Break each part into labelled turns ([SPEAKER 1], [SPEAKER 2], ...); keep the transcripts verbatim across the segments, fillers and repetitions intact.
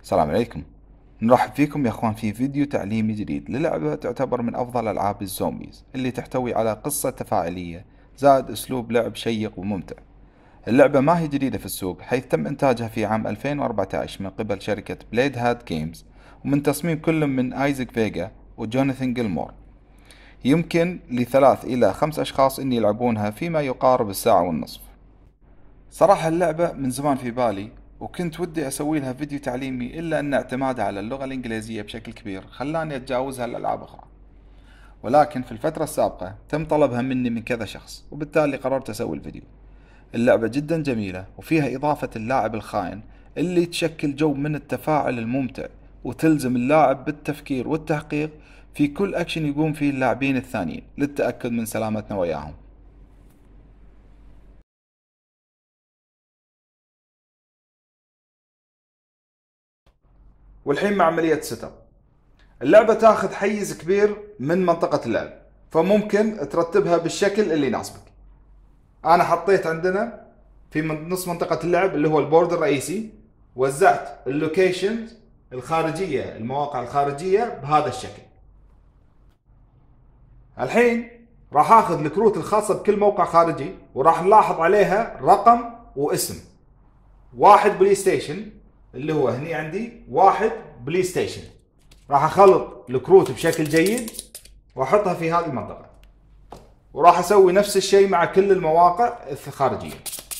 [SPEAKER 1] السلام عليكم. نرحب فيكم يا اخوان في فيديو تعليمي جديد للعبة تعتبر من افضل العاب الزومبيز اللي تحتوي على قصة تفاعلية زائد اسلوب لعب شيق وممتع. اللعبة ما هي جديدة في السوق، حيث تم انتاجها في عام ألفين وأربعة عشر من قبل شركة بليد هات جيمز، ومن تصميم كل من ايزاك فيجا وجوناثان جيلمور. يمكن لثلاث الى خمس اشخاص ان يلعبونها فيما يقارب الساعة والنصف. صراحة اللعبة من زمان في بالي، وكنت ودي اسوي لها فيديو تعليمي، الا ان اعتمادها على اللغة الانجليزية بشكل كبير خلاني اتجاوزها لالعاب اخرى. ولكن في الفترة السابقة تم طلبها مني من كذا شخص، وبالتالي قررت اسوي الفيديو. اللعبة جدا جميلة، وفيها اضافة اللاعب الخائن اللي تشكل جو من التفاعل الممتع، وتلزم اللاعب بالتفكير والتحقيق في كل اكشن يقوم فيه اللاعبين الثانيين للتأكد من سلامتنا وياهم. والحين مع عملية سيت اب. اللعبة تاخذ حيز كبير من منطقة اللعب، فممكن ترتبها بالشكل اللي يناسبك. انا حطيت عندنا في من نص منطقة اللعب اللي هو البورد الرئيسي، وزعت اللوكيشنز الخارجية، المواقع الخارجية بهذا الشكل. الحين راح اخذ الكروت الخاصة بكل موقع خارجي، وراح نلاحظ عليها رقم واسم. واحد بلاي ستيشن اللي هو هني عندي واحد بلاي ستيشن. راح اخلط الكروت بشكل جيد واحطها في هذه المنطقة، وراح اسوي نفس الشيء مع كل المواقع الخارجية.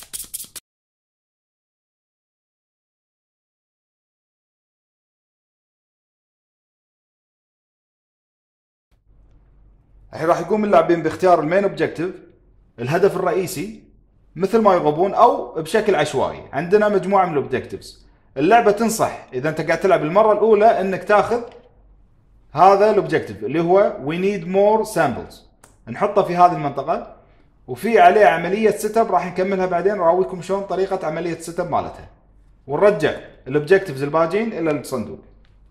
[SPEAKER 1] الحين راح يقوم اللاعبين باختيار المين اوبجيكتيف، الهدف الرئيسي، مثل ما يغبون او بشكل عشوائي. عندنا مجموعة من الاوبجيكتيفز. اللعبة تنصح اذا انت قاعد تلعب المرة الاولى انك تاخذ هذا الاوبجيكتيف اللي هو we need more samples، نحطه في هذه المنطقة، وفي عليه عملية سيت اب راح نكملها بعدين، راويكم شلون طريقة عملية سيت اب مالتها، ونرجع الاوبجيكتيفز الباجين الى الصندوق.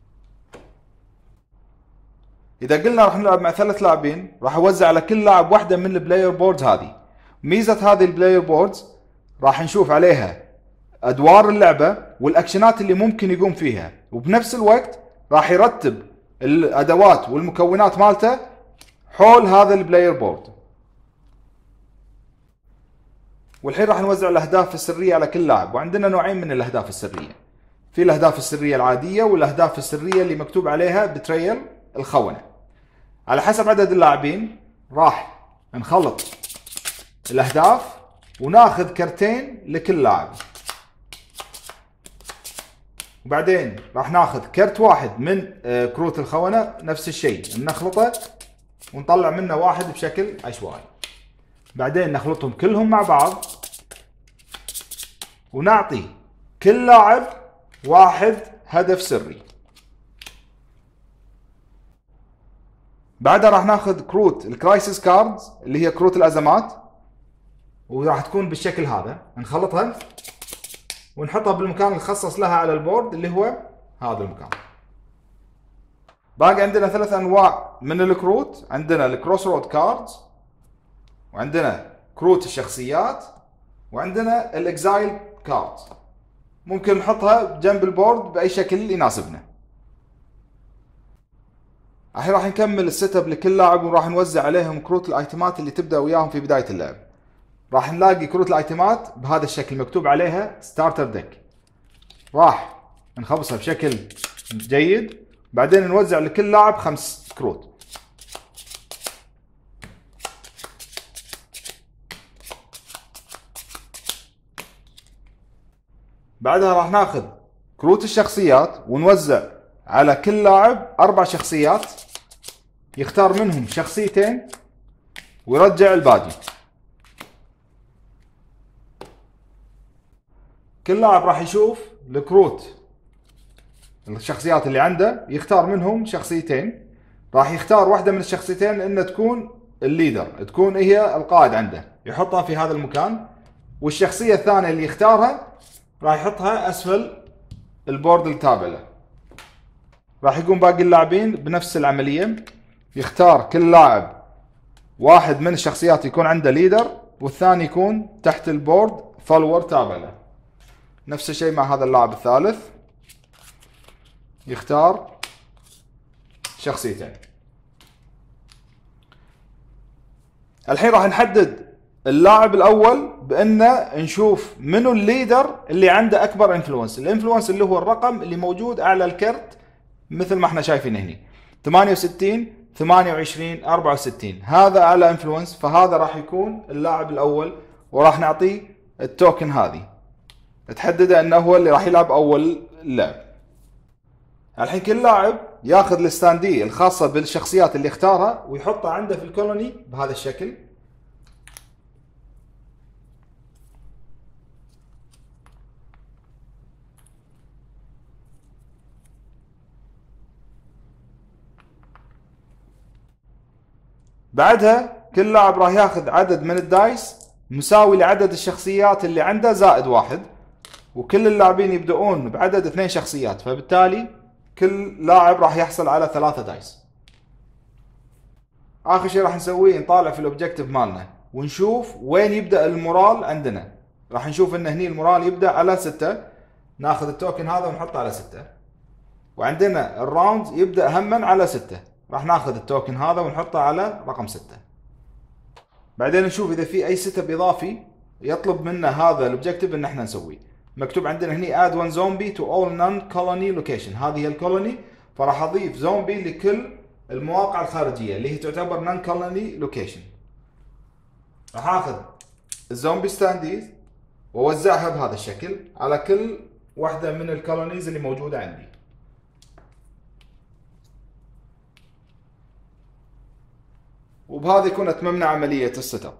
[SPEAKER 1] اذا قلنا راح نلعب مع ثلاث لاعبين، راح اوزع على كل لاعب واحدة من البلاير بوردز هذه. ميزة هذه البلاير بوردز راح نشوف عليها ادوار اللعبة والاكشنات اللي ممكن يقوم فيها، وبنفس الوقت راح يرتب الادوات والمكونات مالته حول هذا البلاير بورد. والحين راح نوزع الاهداف السريه على كل لاعب، وعندنا نوعين من الاهداف السريه. في الاهداف السريه العاديه، والاهداف السريه اللي مكتوب عليها بتريل، الخونه. على حسب عدد اللاعبين راح نخلط الاهداف وناخذ كرتين لكل لاعب، وبعدين راح ناخذ كرت واحد من كروت الخونه، نفس الشيء نخلطه ونطلع منه واحد بشكل عشوائي. بعدين نخلطهم كلهم مع بعض ونعطي كل لاعب واحد هدف سري. بعدها راح ناخذ كروت الكرايسيس كاردز اللي هي كروت الازمات، وراح تكون بالشكل هذا. نخلطها ونحطها بالمكان المخصص لها على البورد اللي هو هذا المكان. باقي عندنا ثلاث انواع من الكروت. عندنا الكروس رود كاردز، وعندنا كروت الشخصيات، وعندنا الاكزايل كاردز. ممكن نحطها جنب البورد باي شكل يناسبنا. الحين راح نكمل السيت اب لكل لاعب، وراح نوزع عليهم كروت الايتمات اللي تبدا وياهم في بدايه اللعب. راح نلاقي كروت الايتمات بهذا الشكل مكتوب عليها ستارتر ديك. راح نخبصها بشكل جيد، بعدين نوزع لكل لاعب خمس كروت. بعدها راح ناخذ كروت الشخصيات ونوزع على كل لاعب اربع شخصيات، يختار منهم شخصيتين ويرجع الباقي. كل لاعب راح يشوف الكروت الشخصيات اللي عنده، يختار منهم شخصيتين. راح يختار واحدة من الشخصيتين انها تكون الليدر، تكون هي القائد عنده، يحطها في هذا المكان. والشخصية الثانية اللي يختارها راح يحطها اسفل البورد التابع له. راح يقوم باقي اللاعبين بنفس العملية، يختار كل لاعب واحد من الشخصيات يكون عنده ليدر، والثاني يكون تحت البورد فولور تابع له. نفس الشيء مع هذا اللاعب الثالث. يختار شخصيتين. الحين راح نحدد اللاعب الاول بان نشوف منو الليدر اللي عنده اكبر انفلونس. الانفلونس اللي هو الرقم اللي موجود اعلى الكرت مثل ما احنا شايفين هنا ثمانية وستين ثمانية وعشرين أربعة وستين، هذا اعلى انفلونس، فهذا راح يكون اللاعب الاول وراح نعطيه التوكن هذه تحدده انه هو اللي راح يلعب اول لعب. الحين كل لاعب ياخذ الستاندي الخاصه بالشخصيات اللي اختارها ويحطها عنده في الكولوني بهذا الشكل. بعدها كل لاعب راح ياخذ عدد من الدايس مساوي لعدد الشخصيات اللي عنده زائد واحد، وكل اللاعبين يبدؤون بعدد اثنين شخصيات، فبالتالي كل لاعب راح يحصل على ثلاثة دايس. اخر شيء راح نسويه نطالع في الاوبجيكتيف مالنا ونشوف وين يبدأ المورال عندنا. راح نشوف ان هني المورال يبدأ على ستة، ناخذ التوكن هذا ونحطه على ستة. وعندنا الراوند يبدأ هما على ستة، راح ناخذ التوكن هذا ونحطه على رقم ستة. بعدين نشوف اذا في اي سيت اب اضافي يطلب منا هذا الاوبجيكتيف ان احنا نسويه. مكتوب عندنا هني add one zombie to all non-colony location، هذه هي الكولوني، فراح اضيف زومبي لكل المواقع الخارجيه اللي هي تعتبر non-colony location. راح اخذ الزومبي ستانديز واوزعها بهذا الشكل على كل واحده من الكولونيز اللي موجوده عندي. وبهذا يكون اتممنا عمليه السيت اب.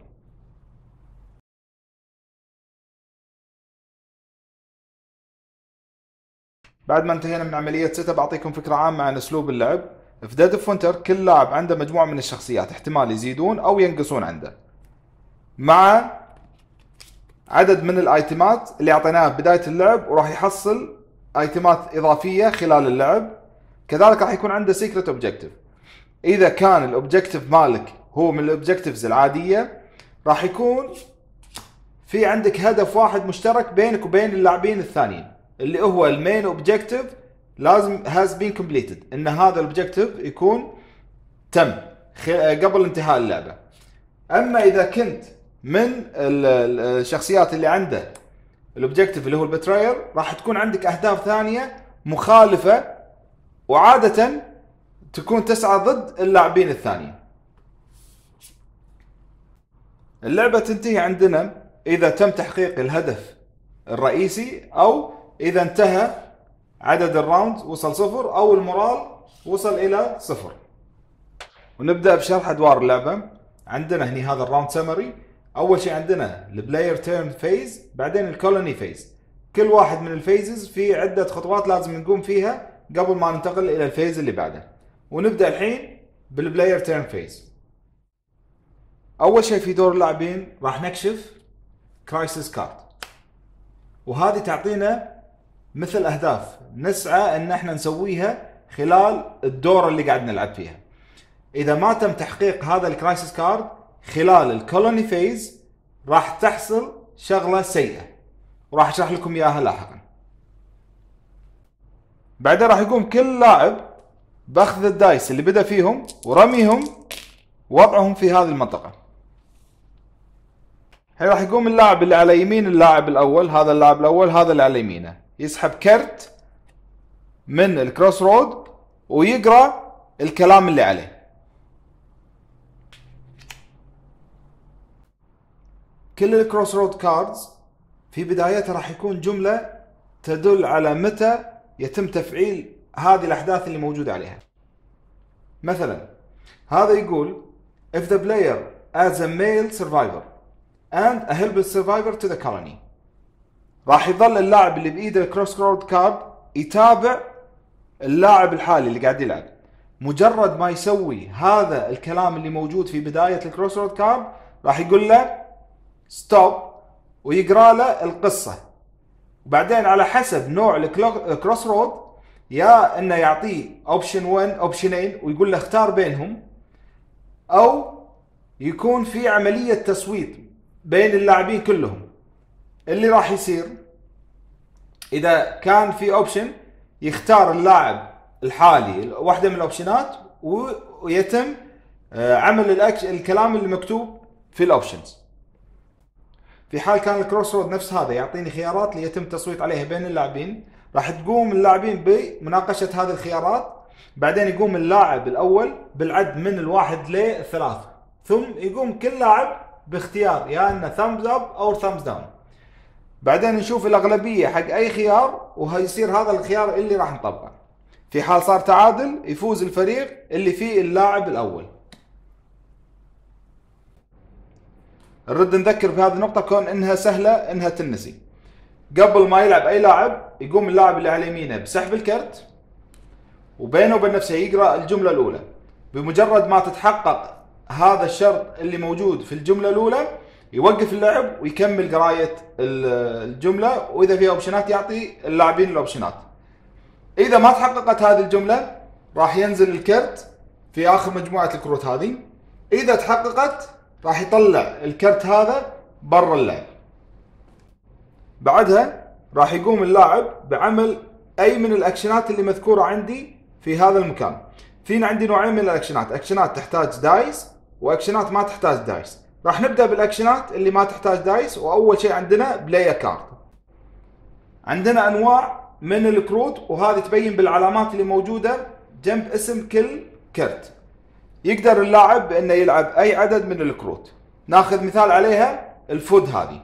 [SPEAKER 1] بعد ما انتهينا من عمليه سيت اب اعطيكم فكره عامه عن اسلوب اللعب. في ديد اوف وينتر كل لاعب عنده مجموعه من الشخصيات احتمال يزيدون او ينقصون عنده، مع عدد من الايتمات اللي اعطيناها بدايه اللعب، وراح يحصل ايتمات اضافيه خلال اللعب. كذلك راح يكون عنده سيكريت اوبجيكتيف. اذا كان الاوبجيكتيف مالك هو من الاوبجيكتيفز العاديه راح يكون في عندك هدف واحد مشترك بينك وبين اللاعبين الثانيين اللي هو المين اوبجيكتيف لازم has been completed، ان هذا الاوبجيكتيف يكون تم قبل انتهاء اللعبه. اما اذا كنت من الشخصيات اللي عنده الاوبجيكتيف اللي هو البتراير راح تكون عندك اهداف ثانيه مخالفه، وعاده تكون تسعى ضد اللاعبين الثانيين. اللعبه تنتهي عندنا اذا تم تحقيق الهدف الرئيسي، او اذا انتهى عدد الراوند وصل صفر، او المورال وصل الى صفر. ونبدأ بشرح ادوار اللعبة. عندنا هني هذا الراوند سمري. اول شيء عندنا البلاير تيرن فيز، بعدين الكولوني فيز. كل واحد من الفيزز في عدة خطوات لازم نقوم فيها قبل ما ننتقل الى الفيز اللي بعده. ونبدأ الحين بالبلاير تيرن فيز. اول شيء في دور اللاعبين راح نكشف كرايسيس كارد، وهذه تعطينا مثل اهداف نسعى ان احنا نسويها خلال الدور اللي قاعد نلعب فيها. اذا ما تم تحقيق هذا الكرايسيس كارد خلال الكولوني فيز راح تحصل شغلة سيئة، وراح اشرح لكم اياها لاحقا. بعدين راح يقوم كل لاعب باخذ الدايس اللي بدأ فيهم ورميهم ووضعهم في هذه المنطقة. هي راح يقوم اللاعب اللي على يمين اللاعب الاول، هذا اللاعب الاول هذا اللي على يمينه، يسحب كرت من الكروس رود ويقرأ الكلام اللي عليه. كل الكروس رود كاردز في بدايتها راح يكون جملة تدل على متى يتم تفعيل هذه الأحداث اللي موجودة عليها. مثلا هذا يقول if the player adds a male survivor and a helpless survivor to the colony، راح يظل اللاعب اللي بإيده الكروس رود كارد يتابع اللاعب الحالي اللي قاعد يلعب. مجرد ما يسوي هذا الكلام اللي موجود في بداية الكروس رود كارد راح يقول له ستوب ويقرأ له القصة. وبعدين على حسب نوع الكروس رود يا انه يعطيه اوبشن واحد اوبشنين ويقول له اختار بينهم، او يكون في عملية تصويت بين اللاعبين كلهم. اللي راح يصير اذا كان في اوبشن يختار اللاعب الحالي واحدة من الاوبشنات ويتم عمل الأكش الكلام اللي مكتوب في الاوبشنز. في حال كان الكروس رود نفس هذا يعطيني خيارات ليتم التصويت عليها بين اللاعبين، راح تقوم اللاعبين بمناقشة هذه الخيارات، بعدين يقوم اللاعب الأول بالعد من الواحد للثلاث، ثم يقوم كل لاعب باختيار يا انه ثامز اب او ثامز داون. بعدين نشوف الأغلبية حق أي خيار وهيصير هذا الخيار اللي راح نطبقه. في حال صار تعادل يفوز الفريق اللي فيه اللاعب الأول. نرد نذكر بهذه النقطة كون انها سهلة انها تنسي. قبل ما يلعب اي لاعب يقوم اللاعب اللي على يمينه بسحب الكرت وبينه وبين نفسه يقرأ الجملة الأولى. بمجرد ما تتحقق هذا الشرط اللي موجود في الجملة الأولى يوقف اللعب ويكمل قراية الجملة، وإذا فيها أوبشنات يعطي اللاعبين الأوبشنات. إذا ما تحققت هذه الجملة راح ينزل الكرت في آخر مجموعة الكروت هذه. إذا تحققت راح يطلع الكرت هذا برا اللعب. بعدها راح يقوم اللاعب بعمل أي من الأكشنات اللي مذكورة عندي في هذا المكان. فينا عندي نوعين من الأكشنات، أكشنات تحتاج دايس وأكشنات ما تحتاج دايس. راح نبدأ بالأكشنات اللي ما تحتاج دايس، وأول شيء عندنا بلاي كارد. عندنا أنواع من الكروت وهذه تبين بالعلامات اللي موجودة جنب اسم كل كرت. يقدر اللاعب بأنه يلعب أي عدد من الكروت. ناخذ مثال عليها الفود هذه.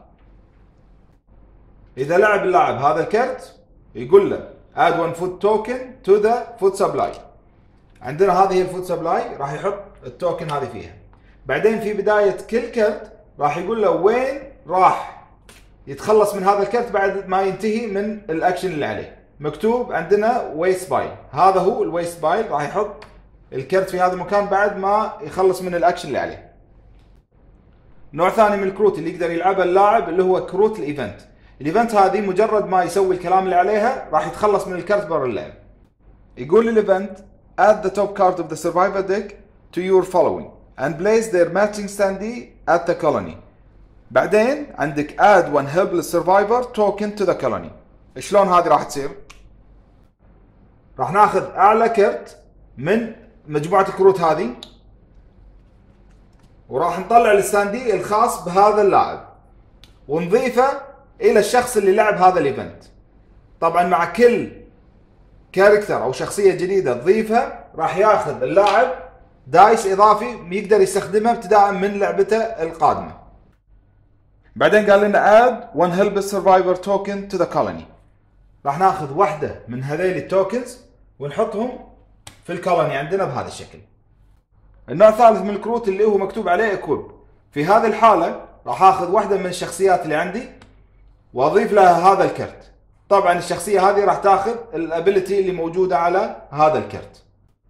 [SPEAKER 1] إذا لعب اللاعب هذا الكرت يقول له add one food token to the food supply. عندنا هذه الفود سبلاي راح يحط التوكن هذه فيها. بعدين في بداية كل كرت راح يقول له وين راح يتخلص من هذا الكرت بعد ما ينتهي من الأكشن اللي عليه. مكتوب عندنا ويست بايل، هذا هو الويست بايل، راح يحط الكرت في هذا المكان بعد ما يخلص من الأكشن اللي عليه. نوع ثاني من الكروت اللي يقدر يلعبها اللاعب اللي هو كروت الايفنت. الايفنت هذه مجرد ما يسوي الكلام اللي عليها راح يتخلص من الكرت برا اللعب. يقول الايفنت add the top card of the survivor deck to your following and place their matching standee at the colony. بعدين عندك add one helpless survivor token to the colony. شلون هذه راح تصير؟ راح ناخذ اعلى كرت من مجموعة الكروت هذه وراح نطلع الستاندي الخاص بهذا اللاعب ونضيفه الى الشخص اللي لعب هذا الايفنت. طبعا مع كل كاركتر او شخصية جديدة تضيفها راح ياخذ اللاعب دايس اضافي يقدر يستخدمه ابتداء من لعبته القادمة. بعدين قال لنا add one helpless survivor token to the colony. راح ناخذ واحدة من هذيل التوكنز ونحطهم في الكولوني عندنا بهذا الشكل. النوع الثالث من الكروت اللي هو مكتوب عليه equip. في هذه الحالة راح اخذ واحدة من الشخصيات اللي عندي واضيف لها هذا الكرت. طبعا الشخصية هذه راح تاخذ الابيليتي اللي موجودة على هذا الكرت.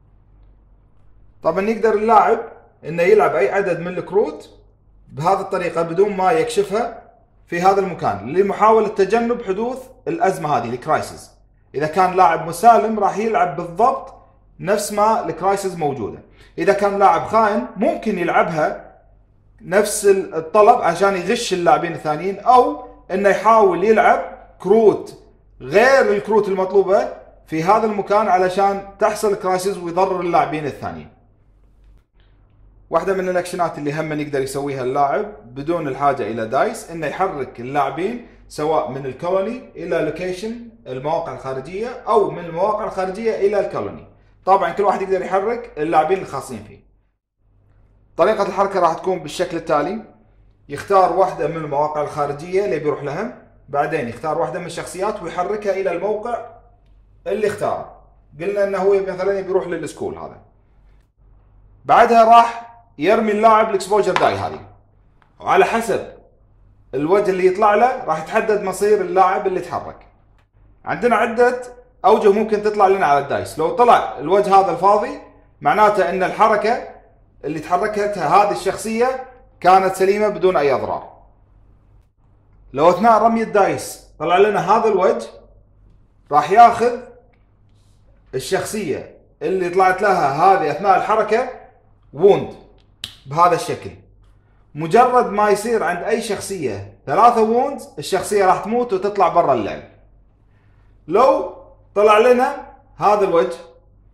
[SPEAKER 1] طبعا يقدر اللاعب انه يلعب اي عدد من الكروت بهذه الطريقة بدون ما يكشفها في هذا المكان لمحاولة تجنب حدوث الازمة هذه الكرايسيس. اذا كان لاعب مسالم راح يلعب بالضبط نفس ما الكرايسيس موجودة. اذا كان لاعب خائن ممكن يلعبها نفس الطلب عشان يغش اللاعبين الثانيين، او انه يحاول يلعب كروت غير الكروت المطلوبة في هذا المكان علشان تحصل كرايسيس ويضرر اللاعبين الثانيين. واحدة من الاكشنات اللي هم يقدر يسويها اللاعب بدون الحاجة الى دايس انه يحرك اللاعبين سواء من الكولوني الى لوكيشن المواقع الخارجية او من المواقع الخارجية الى الكولوني. طبعا كل واحد يقدر يحرك اللاعبين الخاصين فيه. طريقة الحركة راح تكون بالشكل التالي: يختار واحدة من المواقع الخارجية اللي بيروح لها، بعدين يختار واحدة من الشخصيات ويحركها الى الموقع اللي اختاره. قلنا انه هو مثلا بيروح للسكول هذا. بعدها راح يرمي اللاعب الاكسبوجر داي هذه، وعلى حسب الوجه اللي يطلع له راح يتحدد مصير اللاعب اللي تحرك. عندنا عدة اوجه ممكن تطلع لنا على الدايس. لو طلع الوجه هذا الفاضي معناته ان الحركة اللي تحركتها هذه الشخصية كانت سليمة بدون اي اضرار. لو اثناء رمي الدايس طلع لنا هذا الوجه راح ياخذ الشخصية اللي طلعت لها هذه اثناء الحركة ووند بهذا الشكل. مجرد ما يصير عند اي شخصية ثلاثة ووندز الشخصية راح تموت وتطلع برا اللعب. لو طلع لنا هذا الوجه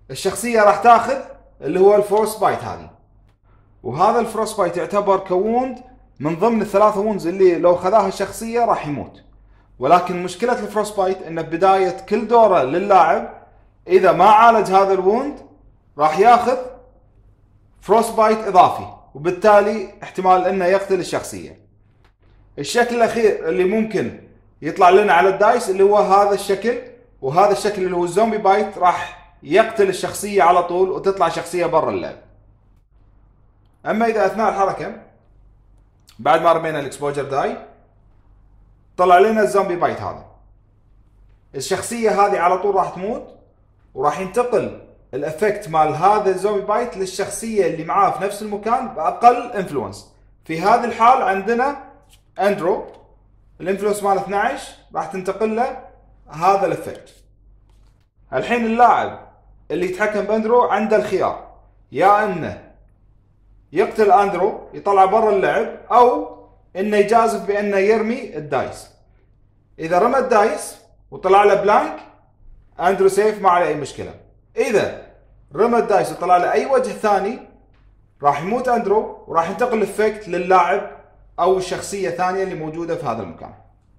[SPEAKER 1] الشخصية راح تاخذ اللي هو الفورس بايت هذه، وهذا الفروست بايت يعتبر كووند من ضمن الثلاثة وونز اللي لو خذاها الشخصية راح يموت. ولكن مشكلة الفروست بايت ان بداية كل دورة للاعب اذا ما عالج هذا الووند راح ياخذ فروست بايت اضافي، وبالتالي احتمال انه يقتل الشخصية. الشكل الاخير اللي ممكن يطلع لنا على الدايس اللي هو هذا الشكل، وهذا الشكل اللي هو الزومبي بايت راح يقتل الشخصية على طول وتطلع شخصية برا اللعب. اما اذا اثناء الحركة بعد ما رمينا الاكسبوجر داي طلع لنا الزومبي بايت هذا، الشخصية هذه على طول راح تموت، وراح ينتقل الافكت مال هذا الزومبي بايت للشخصية اللي معاه في نفس المكان باقل انفلونس. في هذه الحال عندنا اندرو الانفلونس مال اثنعش راح تنتقل له هذا الافكت. الحين اللاعب اللي يتحكم باندرو عنده الخيار، يا انه يقتل اندرو يطلع برا اللعب، او انه يجازف بانه يرمي الدايس. اذا رمى الدايس وطلع له بلانك اندرو سيف ما عليه اي مشكله. اذا رمى الدايس وطلع له اي وجه ثاني راح يموت اندرو، وراح ينتقل الافكت للاعب او الشخصيه الثانيه اللي موجوده في هذا المكان.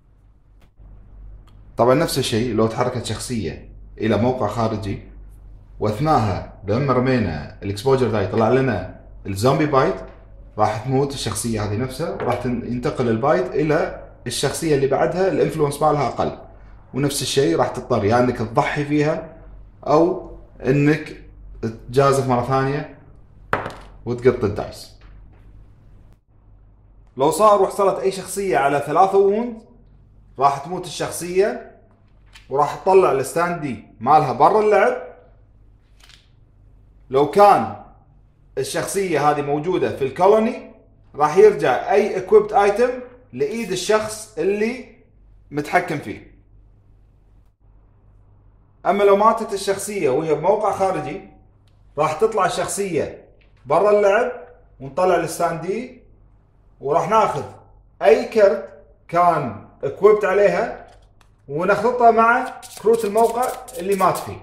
[SPEAKER 1] طبعا نفس الشيء لو تحركت شخصيه الى موقع خارجي واثناءها لما رمينا الاكسبوجر داي طلع لنا الزومبي بايت راح تموت الشخصيه هذه نفسها، وراح ينتقل البايت الى الشخصيه اللي بعدها الانفلونس مالها اقل. ونفس الشيء راح تضطر يا انك تضحي فيها او انك تجازف مره ثانيه وتقط الدايس. لو صار وحصلت اي شخصيه على ثلاثة ووند راح تموت الشخصيه، وراح تطلع الستاندي مالها برا اللعب. لو كان الشخصية هذه موجودة في الكولوني راح يرجع اي اكويبت ايتم لايد الشخص اللي متحكم فيه. اما لو ماتت الشخصية وهي بموقع خارجي راح تطلع الشخصية برا اللعب ونطلع الستاندي، وراح ناخذ اي كرت كان اكويبت عليها ونخلطها مع كروت الموقع اللي مات فيه.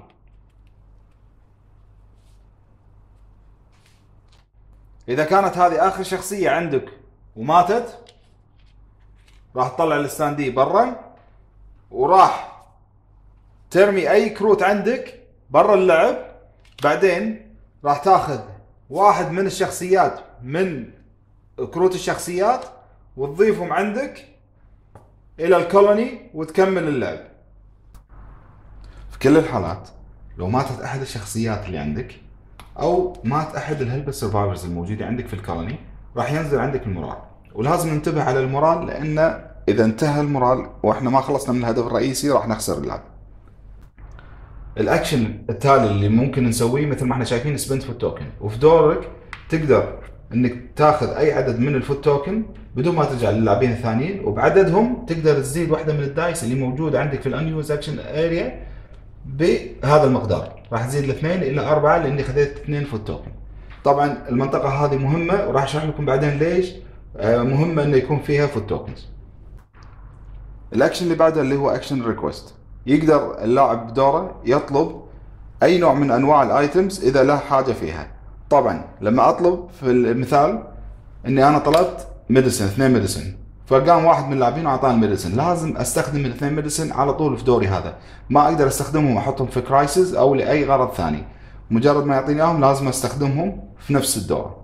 [SPEAKER 1] اذا كانت هذه اخر شخصية عندك وماتت راح تطلع الستاندي برا، وراح ترمي اي كروت عندك برا اللعب. بعدين راح تاخذ واحد من الشخصيات من كروت الشخصيات وتضيفهم عندك الى الكولوني وتكمل اللعب. في كل الحالات لو ماتت احد الشخصيات اللي عندك او مات احد الهلبة سرفايفرز الموجودة عندك في الكولوني راح ينزل عندك المورال. ولازم ننتبه على المورال، لان اذا انتهى المورال واحنا ما خلصنا من الهدف الرئيسي راح نخسر اللعب. الاكشن التالي اللي ممكن نسويه مثل ما احنا شايفين سبنت فوت توكن، وفي دورك تقدر انك تاخذ اي عدد من الفوت توكن بدون ما ترجع للاعبين الثانيين، وبعددهم تقدر تزيد واحدة من الدايس اللي موجودة عندك في الانيوز اكشن اريا بهذا المقدار. راح تزيد الاثنين الى اربعة لاني خذيت اثنين فوت توكن. طبعا المنطقة هذه مهمة وراح اشرح لكم بعدين ليش مهمة انه يكون فيها فوت توكنز. الاكشن اللي بعده اللي هو اكشن ريكوست، يقدر اللاعب بدوره يطلب اي نوع من انواع الايتمز اذا له حاجة فيها. طبعا لما اطلب في المثال اني انا طلبت ميديسن اثنين ميديسن، فقام واحد من اللاعبين واعطاني ميديسن، لازم استخدم الاثنين ميديسن على طول في دوري هذا، ما اقدر استخدمهم واحطهم في كرايسيس او لاي غرض ثاني. مجرد ما يعطيني اياهم لازم استخدمهم في نفس الدورة.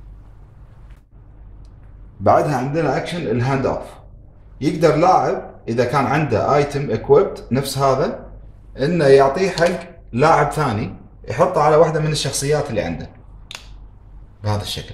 [SPEAKER 1] بعدها عندنا اكشن الهاند اوف، يقدر لاعب اذا كان عنده ايتم اكويبت نفس هذا انه يعطيه حق لاعب ثاني يحطه على واحدة من الشخصيات اللي عنده بهذا الشكل.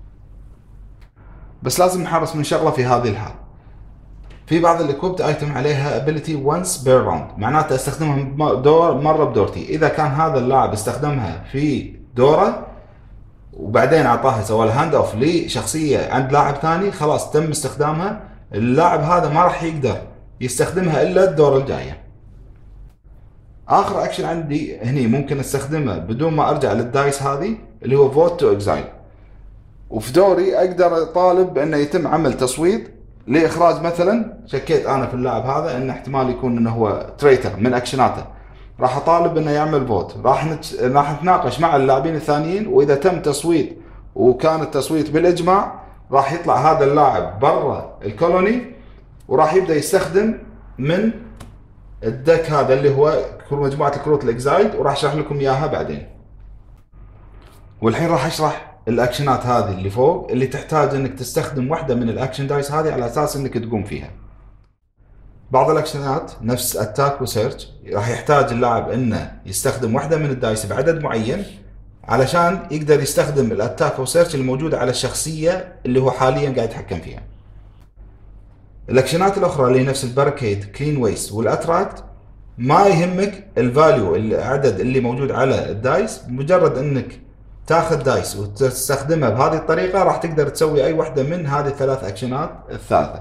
[SPEAKER 1] بس لازم نحرص من شغلة في هذه الحال، في بعض الاكويبت ايتم عليها ability once per round، معناته استخدمها دور مرة بدورتي. اذا كان هذا اللاعب استخدمها في دوره وبعدين اعطاها سوى الهاند اوف لشخصية عند لاعب ثاني خلاص تم استخدامها، اللاعب هذا ما راح يقدر يستخدمها الا الدورة الجاية. اخر اكشن عندي هني ممكن استخدمه بدون ما ارجع للدايس هذه اللي هو فوت تو اكزايل، وفي دوري اقدر اطالب بانه يتم عمل تصويت لاخراج، مثلا شكيت انا في اللاعب هذا ان احتمال يكون انه هو تريتر من اكشناته، راح اطالب انه يعمل فوت، راح نت... راح نتناقش مع اللاعبين الثانيين، واذا تم تصويت وكان التصويت بالاجماع راح يطلع هذا اللاعب برا الكولوني، وراح يبدا يستخدم من الدك هذا اللي هو مجموعه الكروت الاكزايد، وراح اشرح لكم اياها بعدين. والحين راح اشرح الاكشنات هذه اللي فوق اللي تحتاج انك تستخدم واحده من الاكشن دايس هذه على اساس انك تقوم فيها. بعض الاكشنات نفس اتاك وسيرش راح يحتاج اللاعب انه يستخدم واحده من الدايس بعدد معين علشان يقدر يستخدم الاتاك او سيرش الموجوده على الشخصيه اللي هو حاليا قاعد يتحكم فيها. الاكشنات الاخرى اللي نفس الباركيد، كلين ويست والاتراكت، ما يهمك الفاليو العدد اللي موجود على الدايس، مجرد انك تاخذ دايس وتستخدمها بهذه الطريقه راح تقدر تسوي اي واحده من هذه الثلاث اكشنات الثالثه.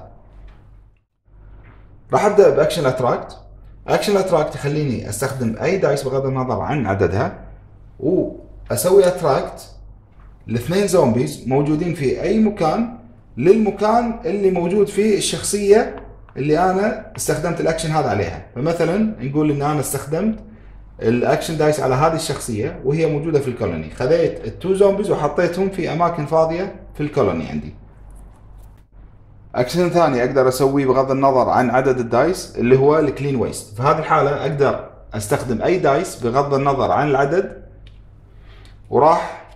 [SPEAKER 1] راح ابدا باكشن اتراكت. اكشن اتراكت يخليني استخدم اي دايس بغض النظر عن عددها، واسوي اتراكت لاثنين زومبيز موجودين في اي مكان للمكان اللي موجود فيه الشخصيه اللي انا استخدمت الاكشن هذا عليها. فمثلا نقول ان انا استخدمت الاكشن دايس على هذه الشخصيه وهي موجوده في الكولوني، خذيت التو زومبيز وحطيتهم في اماكن فاضيه في الكولوني عندي. اكشن ثاني اقدر اسويه بغض النظر عن عدد الدايس اللي هو الكلين ويست. في هذه الحاله اقدر استخدم اي دايس بغض النظر عن العدد، وراح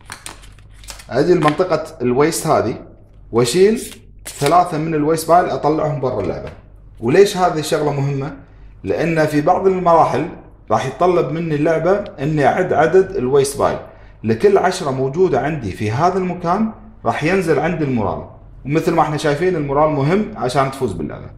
[SPEAKER 1] اجي لمنطقه الويست هذه واشيل ثلاثه من الويست بايل اطلعهم برا اللعبه. وليش هذه الشغله مهمه؟ لان في بعض المراحل راح يتطلب مني اللعبه اني اعد عدد الويست بايل. لكل عشرة موجوده عندي في هذا المكان راح ينزل عندي المورال، ومثل ما احنا شايفين المورال مهم عشان تفوز باللعبه.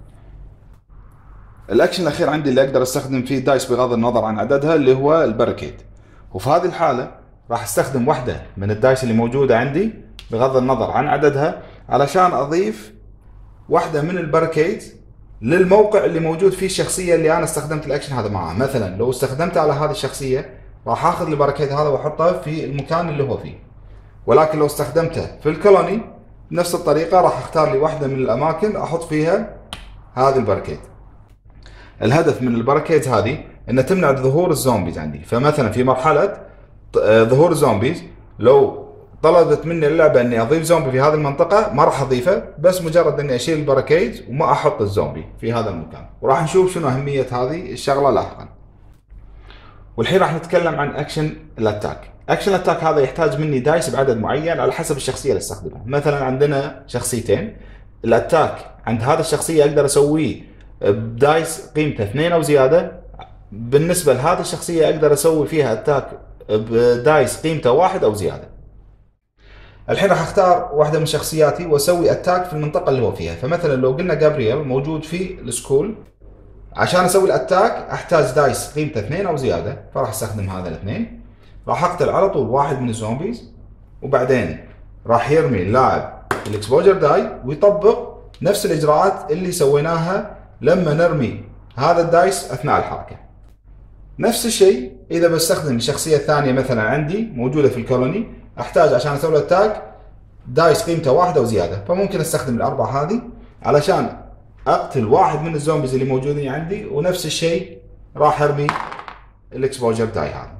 [SPEAKER 1] الاكشن الاخير عندي اللي اقدر استخدم فيه دايس بغض النظر عن عددها اللي هو الباركيد، وفي هذه الحاله راح استخدم واحده من الدايس اللي موجوده عندي بغض النظر عن عددها علشان اضيف واحده من الباركيد للموقع اللي موجود فيه الشخصيه اللي انا استخدمت الاكشن هذا معها. مثلا لو استخدمته على هذه الشخصيه راح اخذ الباركيد هذا واحطه في المكان اللي هو فيه، ولكن لو استخدمته في الكولوني بنفس الطريقه راح اختار لي واحده من الاماكن احط فيها هذا الباركيد. الهدف من الباركيد هذه ان تمنع ظهور الزومبيز عندي. فمثلا في مرحله ظهور الزومبيز لو طلبت مني اللعبه اني اضيف زومبي في هذه المنطقه ما راح اضيفه، بس مجرد اني اشيل الباركيد وما احط الزومبي في هذا المكان. وراح نشوف شنو اهميه هذه الشغله لاحقا. والحين راح نتكلم عن اكشن الاتاك. اكشن الاتاك هذا يحتاج مني دايس بعدد معين على حسب الشخصيه اللي استخدمها. مثلا عندنا شخصيتين، الاتاك عند هذه الشخصيه اقدر اسويه بدايس قيمته اثنين او زياده، بالنسبه لهذه الشخصيه اقدر اسوي فيها اتاك بدايس قيمته واحد او زياده. الحين راح اختار واحده من شخصياتي واسوي اتاك في المنطقه اللي هو فيها. فمثلا لو قلنا جابرييل موجود في السكول، عشان اسوي الاتاك احتاج دايس قيمته اثنين او زياده، فراح استخدم هذا الاثنين. راح اقتل على طول واحد من الزومبيز، وبعدين راح يرمي اللاعب الاكسبوجر داي ويطبق نفس الاجراءات اللي سويناها لما نرمي هذا الدايس اثناء الحركه. نفس الشيء اذا بستخدم الشخصيه الثانيه مثلا عندي موجوده في الكولوني، احتاج عشان اسوي الاتاك دايس قيمته واحد او زياده، فممكن استخدم الاربعه هذه علشان اقتل واحد من الزومبيز اللي موجودين عندي، ونفس الشيء راح ارمي الاكسبوجر داي هذا.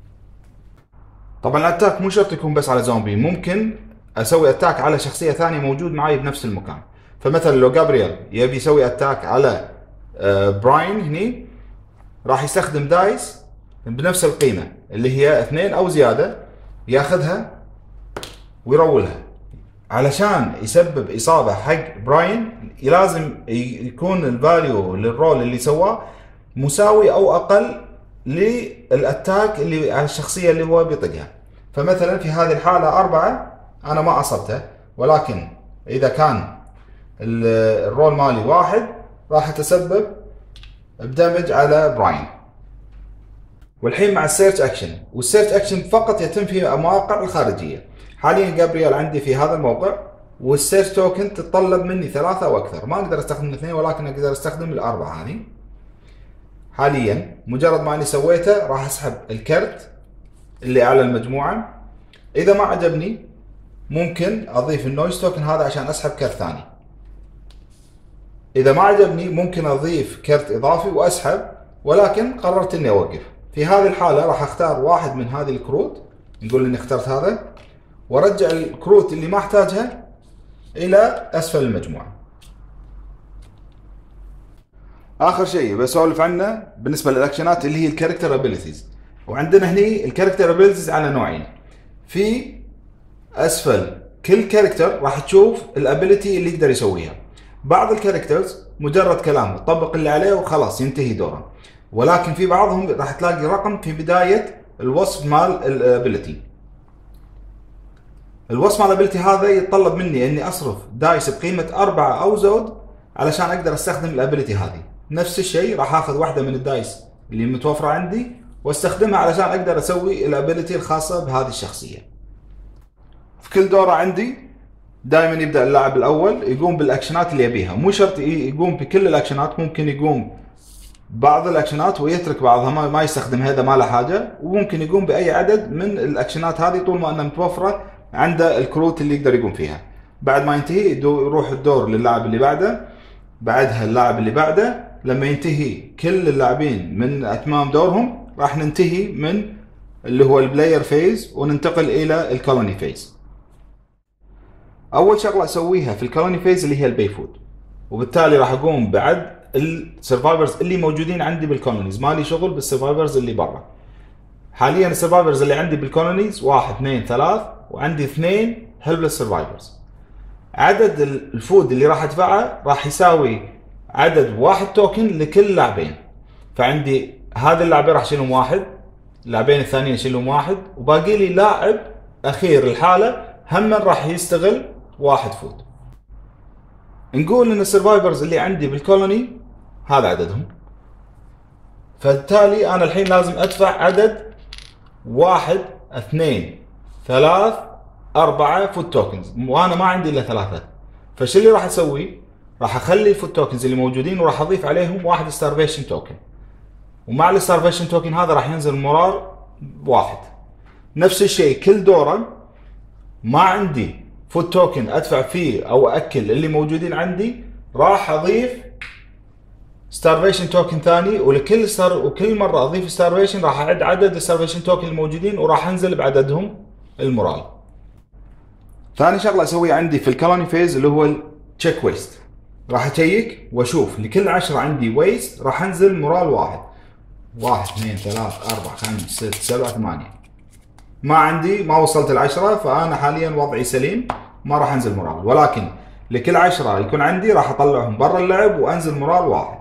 [SPEAKER 1] طبعا الاتاك مو شرط يكون بس على زومبي، ممكن اسوي اتاك على شخصيه ثانيه موجود معي بنفس المكان. فمثلا لو جابرييل يبي يسوي اتاك على براين هني، راح يستخدم دايس بنفس القيمه اللي هي اثنين او زياده، ياخذها ويرولها علشان يسبب اصابه حق براين. لازم يكون الفاليو للرول اللي سواه مساوي او اقل للاتاك اللي على الشخصيه اللي هو بيطقها. فمثلا في هذه الحاله أربعة انا ما اصبته، ولكن اذا كان الرول مالي واحد راح اتسبب بدمج على براين. والحين مع السيرش اكشن، والسيرش اكشن فقط يتم في المواقع الخارجيه. حاليا جابرييل عندي في هذا الموقع، والسيرش توكن تتطلب مني ثلاثة او اكثر، ما اقدر استخدم الاثنين ولكن اقدر استخدم الاربعه هذه. حاليا مجرد ما اني سويته راح اسحب الكرت اللي على المجموعه. اذا ما عجبني ممكن اضيف النويز توكن هذا عشان اسحب كرت ثاني. اذا ما عجبني ممكن اضيف كرت اضافي واسحب ولكن قررت اني اوقف. في هذه الحالة راح اختار واحد من هذه الكروت، نقول اني اخترت هذا، وارجع الكروت اللي ما احتاجها الى اسفل المجموعة. اخر شيء بسولف عنه بالنسبة للاكشنات اللي هي الكاركتر ابيليتيز. وعندنا هني الكاركتر ابيليتيز على نوعين. في اسفل كل كاركتر راح تشوف الابيليتي اللي يقدر يسويها. بعض الكاركترز مجرد كلام تطبق اللي عليه وخلاص ينتهي دوره، ولكن في بعضهم راح تلاقي رقم في بداية الوصف مال الابيليتي. الوصف مال الابيليتي هذا يتطلب مني اني اصرف دايس بقيمة أربعة او زود علشان اقدر استخدم الابيليتي هذه. نفس الشيء راح اخذ واحدة من الدايس اللي متوفرة عندي واستخدمها علشان اقدر اسوي الابيليتي الخاصة بهذه الشخصية. في كل دورة عندي دائما يبدأ اللاعب الاول يقوم بالاكشنات اللي يبيها، مو شرط يقوم بكل الاكشنات، ممكن يقوم بعض الاكشنات ويترك بعضها ما يستخدم هذا ما له حاجة، وممكن يقوم باي عدد من الاكشنات هذه طول ما انها متوفرة عنده الكروت اللي يقدر يقوم فيها. بعد ما ينتهي يروح الدور للاعب اللي بعده، بعدها اللاعب اللي بعده. لما ينتهي كل اللاعبين من اتمام دورهم راح ننتهي من اللي هو البلاير فيز وننتقل الى الكولوني فيز. اول شغله اسويها في الكولوني فيز اللي هي البي فود، وبالتالي راح اقوم بعد السرفايفرز اللي موجودين عندي بالكولونيز. مالي شغل بالسرفايفرز اللي برا. حاليا السرفايفرز اللي عندي بالكولونيز واحد اثنين ثلاث، وعندي اثنين هيلبلس سرفايفرز. عدد الفود اللي راح ادفعه راح يساوي عدد واحد توكن لكل لاعبين. فعندي هذه اللاعبين راح اشيلهم واحد، اللاعبين الثانيين اشيلهم واحد، وباقي لي لاعب اخير الحالة هم راح يستغل واحد فود. نقول ان السرفايفرز اللي عندي بالكولوني هذا عددهم، فبالتالي انا الحين لازم ادفع عدد واحد اثنين ثلاث اربعة فود توكنز، وانا ما عندي الا ثلاثة. فش اللي راح اسوي؟ راح اخلي الفود توكنز اللي موجودين وراح اضيف عليهم واحد ستارفيشن توكن، ومع الستارفيشن توكن هذا راح ينزل مرار واحد. نفس الشيء كل دوره ما عندي فود توكن ادفع فيه او اكل اللي موجودين عندي، راح اضيف ستارفيشن توكن ثاني، ولكل ستار وكل مره اضيف ستارفيشن راح اعد عدد الستارفيشن توكن الموجودين وراح انزل بعددهم المورال. ثاني شغله اسويها عندي في الكولوني فيز اللي هو التشيك ويست. راح اشيك واشوف لكل عشرة عندي ويست راح انزل مورال واحد. واحد اثنين ثلاث اربع خمس ست سبعة ثمانية. ما عندي ما وصلت العشرة، فانا حاليا وضعي سليم ما راح انزل مورال، ولكن لكل عشرة يكون عندي راح اطلعهم برا اللعب وانزل مورال واحد.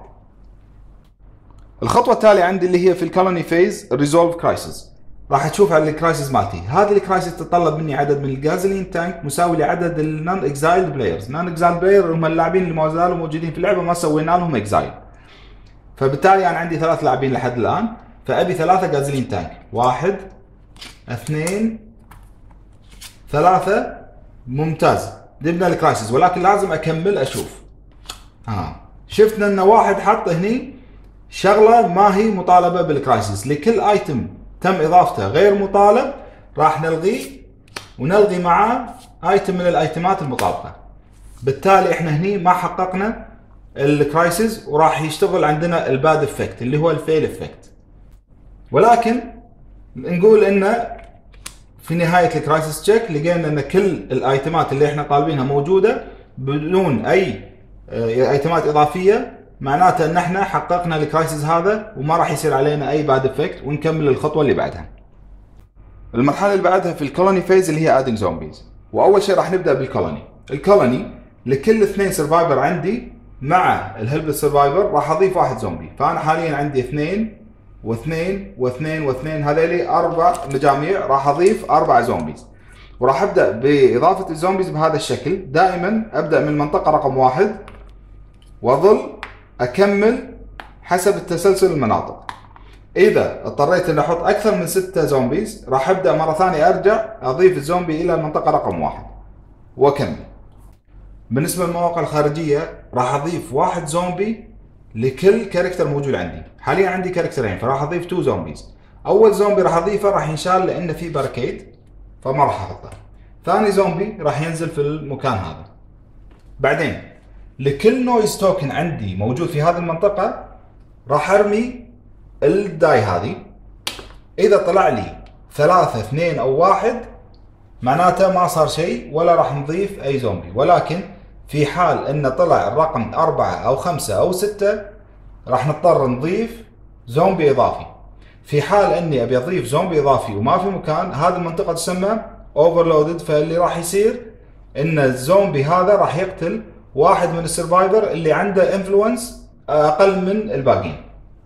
[SPEAKER 1] الخطوة التالية عندي اللي هي في الكولوني فيز ريزولف كرايسيس. راح تشوف على الكرايسيس مالتي. هذه الكرايسيس تتطلب مني عدد من الجازلين تانك مساوي لعدد النون اكزايلد بلايرز. نون اكزايلد بلاير هم اللاعبين اللي ما زالوا موجودين في اللعبة ما سوينا لهم اكزايل. فبالتالي انا عندي ثلاث لاعبين لحد الان، فابي ثلاثة جازلين تانك. واحد اثنين ثلاثة. ممتاز، جبنا الكرايسيس، ولكن لازم اكمل اشوف. ها شفنا ان واحد حط هني شغله ما هي مطالبه بالكرايسيس. لكل ايتم تم اضافته غير مطالب راح نلغيه ونلغي معاه ايتم من الايتمات المطابقه. بالتالي احنا هني ما حققنا الكرايسيس وراح يشتغل عندنا الباد افكت اللي هو الفيل افكت. ولكن نقول انه في نهايه الكرايسيس تشيك لقينا ان كل الايتمات اللي احنا طالبينها موجوده بدون اي ايتمات اضافيه، معناته ان احنا حققنا الكرايسيس هذا وما راح يصير علينا اي باد افكت، ونكمل الخطوه اللي بعدها. المرحله اللي بعدها في الكولوني فيز اللي هي ادينج زومبيز. واول شيء راح نبدا بالكولوني. الكولوني لكل اثنين سرفايفر عندي مع الهيلبلس سرفايفر راح اضيف واحد زومبي. فانا حاليا عندي اثنين واثنين واثنين واثنين، هذيلي اربع مجاميع، راح اضيف اربع زومبيز. وراح ابدا باضافه الزومبيز بهذا الشكل. دائما ابدا من المنطقه رقم واحد واظل اكمل حسب التسلسل المناطق. اذا اضطريت ان احط اكثر من ستة زومبيز راح ابدا مره ثانيه ارجع اضيف الزومبي الى المنطقه رقم واحد واكمل. بالنسبه للمواقع الخارجيه راح اضيف واحد زومبي لكل كاركتر موجود عندي. حاليا عندي كاركترين فراح اضيف تو زومبيز. اول زومبي راح اضيفه راح ينشال لانه في باركيد فما راح احطه. ثاني زومبي راح ينزل في المكان هذا. بعدين لكل نويز توكن عندي موجود في هذه المنطقه راح ارمي الداي هذه، اذا طلع لي ثلاثة اثنين او واحد معناته ما صار شيء ولا راح نضيف اي زومبي، ولكن في حال ان طلع الرقم أربعة او خمسة او ستة راح نضطر نضيف زومبي اضافي. في حال اني ابي اضيف زومبي اضافي وما في مكان، هذه المنطقة تسمى اوفرلودد، فاللي راح يصير ان الزومبي هذا راح يقتل واحد من السرفايفر اللي عنده انفلونس اقل من الباقيين،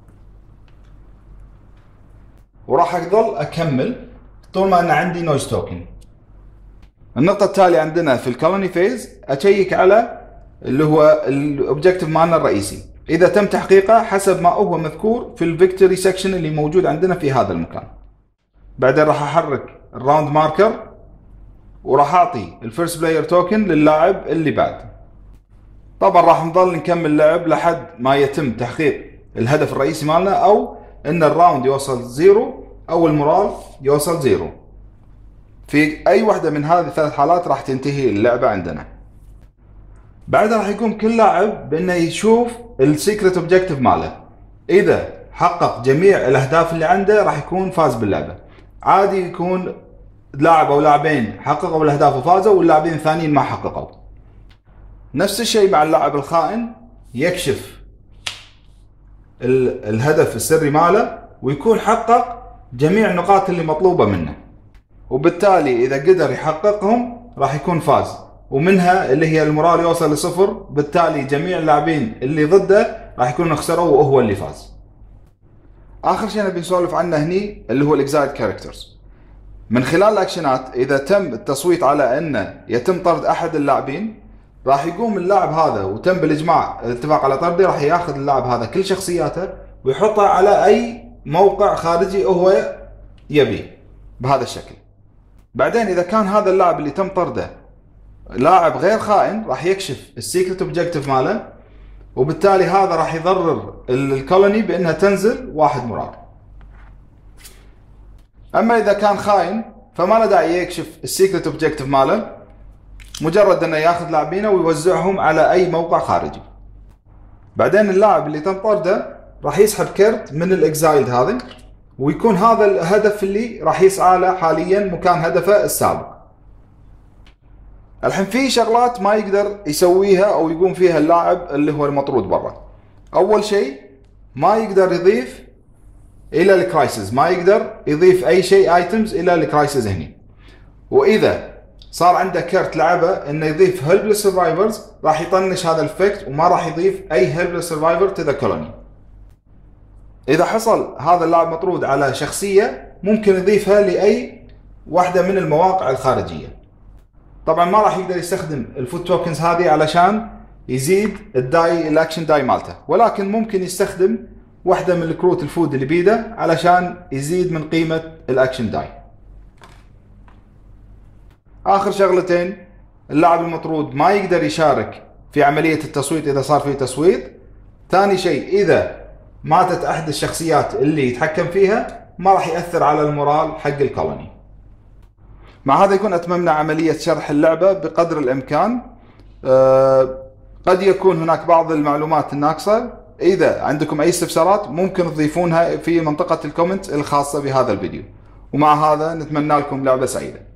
[SPEAKER 1] وراح اظل اكمل طول ما انا عندي نويز توكن. النقطة التالية عندنا في الكولوني فيز اشيك على اللي هو الاوبجيكتيف مالنا الرئيسي، اذا تم تحقيقه حسب ما هو مذكور في الفيكتوري سكشن اللي موجود عندنا في هذا المكان. بعدين راح احرك الراوند ماركر وراح اعطي الفيرست بلاير توكن للاعب اللي بعد. طبعا راح نظل نكمل لعب لحد ما يتم تحقيق الهدف الرئيسي مالنا، او ان الراوند يوصل زيرو او المورال يوصل زيرو. في اي واحدة من هذه الثلاث حالات راح تنتهي اللعبة عندنا. بعدها راح يقوم كل لاعب بانه يشوف السيكريت اوبجيكتيف ماله، اذا حقق جميع الاهداف اللي عنده راح يكون فاز باللعبة. عادي يكون لاعب او لاعبين حققوا الاهداف وفازوا واللاعبين الثانيين ما حققوا. نفس الشيء مع اللاعب الخائن، يكشف الهدف السري ماله ويكون حقق جميع النقاط اللي مطلوبة منه، وبالتالي اذا قدر يحققهم راح يكون فاز، ومنها اللي هي المورال يوصل لصفر، بالتالي جميع اللاعبين اللي ضده راح يكونوا خسروا وهو اللي فاز. اخر شيء نبي نسولف عنه هني اللي هو الاكزايد كاركترز. من خلال الاكشنات اذا تم التصويت على انه يتم طرد احد اللاعبين، راح يقوم اللاعب هذا وتم بالاجماع الاتفاق على طرده، راح ياخذ اللاعب هذا كل شخصياته ويحطها على اي موقع خارجي هو يبيه بهذا الشكل. بعدين اذا كان هذا اللاعب اللي تم طرده لاعب غير خائن، راح يكشف السيكريت اوبجيكتيف ماله، وبالتالي هذا راح يضرر الكولوني بانها تنزل واحد مرار. اما اذا كان خاين فما له داعي يكشف السيكريت اوبجيكتيف ماله، مجرد انه ياخذ لاعبينه ويوزعهم على اي موقع خارجي. بعدين اللاعب اللي تم طرده راح يسحب كرت من الاكزايلد هذا، ويكون هذا الهدف اللي راح يسعى له حاليا مكان هدفه السابق. الحين في شغلات ما يقدر يسويها او يقوم فيها اللاعب اللي هو المطرود برا. اول شيء ما يقدر يضيف الى الكرايسز، ما يقدر يضيف اي شيء ايتمز الى الكرايسز هني. واذا صار عنده كرت لعبه انه يضيف هيلبلس سرفايفرز، راح يطنش هذا الفكت وما راح يضيف اي هيلبلس سرفايفر تو ذا كولوني. اذا حصل هذا اللاعب مطرود على شخصيه، ممكن يضيفها لاي واحده من المواقع الخارجيه. طبعا ما راح يقدر يستخدم الفود توكنز هذه علشان يزيد الداي الاكشن داي مالته، ولكن ممكن يستخدم واحدة من الكروت الفود اللي بيده علشان يزيد من قيمة الاكشن داي. اخر شغلتين، اللاعب المطرود ما يقدر يشارك في عملية التصويت اذا صار في تصويت. ثاني شيء، اذا ماتت احد الشخصيات اللي يتحكم فيها ما راح يأثر على المورال حق الكولوني. مع هذا يكون أتممنا عملية شرح اللعبة بقدر الإمكان. أه قد يكون هناك بعض المعلومات الناقصة، إذا عندكم أي استفسارات ممكن تضيفونها في منطقة الكومنت الخاصة بهذا الفيديو. ومع هذا نتمنى لكم لعبة سعيدة.